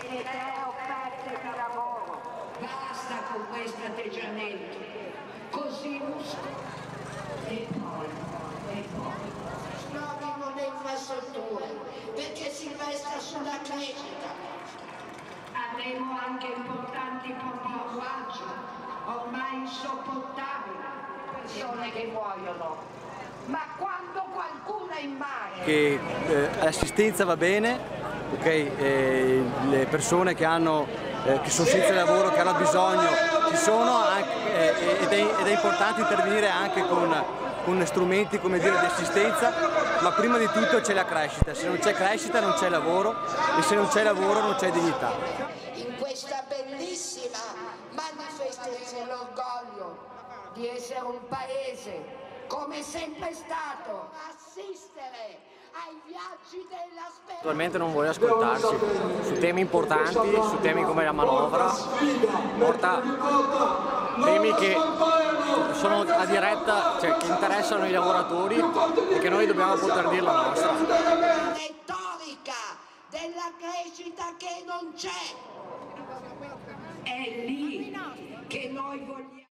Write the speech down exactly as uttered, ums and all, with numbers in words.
e tre offerte di lavoro. Basta con questo atteggiamento, così muscolo. E poi, e poi, Snovino le infrastrutture, perché si investa sulla crescita. avremo anche importanti pompi acquaggio, ormai insopportabili. Persone che muoiono. Ma quando qualcuno è in mare... Che eh, l'assistenza va bene, okay, eh, le persone che, hanno, eh, che sono senza lavoro, che hanno bisogno, ci sono anche, eh, ed, è, ed è importante intervenire anche con, con strumenti, come dire, di assistenza, ma prima di tutto c'è la crescita. Se non c'è crescita non c'è lavoro e se non c'è lavoro non c'è dignità. In questa bellissima manifestazione l'orgoglio di essere un paese, come sempre stato, assistere ai viaggi della speranza. Attualmente non vuole ascoltarci su temi importanti, su temi come la manovra, porta temi che sono a diretta, cioè che interessano i lavoratori e che noi dobbiamo poter dire la nostra. Retorica della crescita che non c'è. È lì che noi vogliamo.